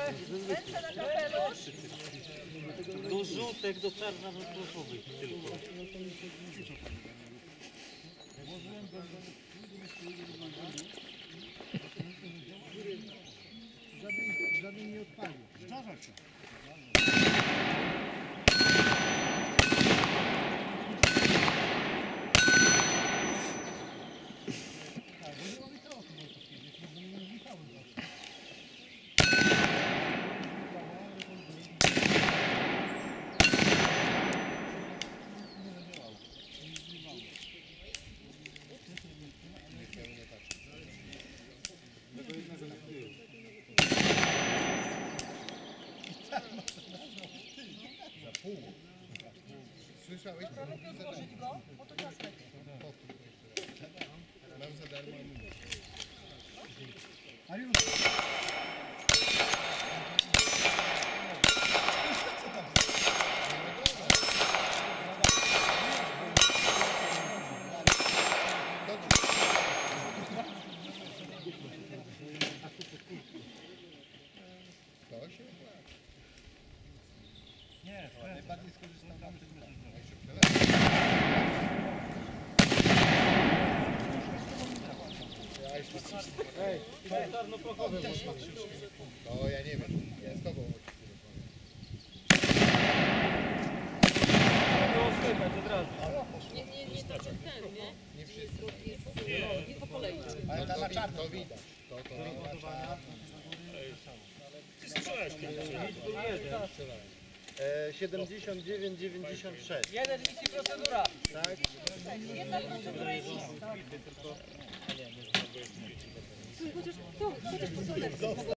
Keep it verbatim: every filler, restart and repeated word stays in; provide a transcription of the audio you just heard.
Ręce na kapelusz. Do żółtek, do czarno-profowych tylko. Żaden nie odpalił. Zdarza się. Słyszałeś? Lepiej odłożyć go, bo to czas leci. Mam za darmo Nie, najbardziej skorzystał tam, że Ej, czarno-prochowe można. No ja nie wiem, ja z tobą Nie, nie, nie, to ten, nie? nie wszyscy. Nie po kolei. Ale to na czarno to widać. To, to na czarno. siedemdziesiąt dziewięć dziewięćdziesiąt sześć. Jeden i procedura. Tak? Jedna procedura jest lista. Chociaż to, chociaż to